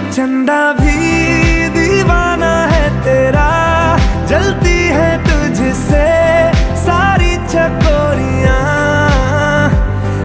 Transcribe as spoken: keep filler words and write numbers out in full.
चंदा भी दीवाना है तेरा, जलती है तुझसे सारी चको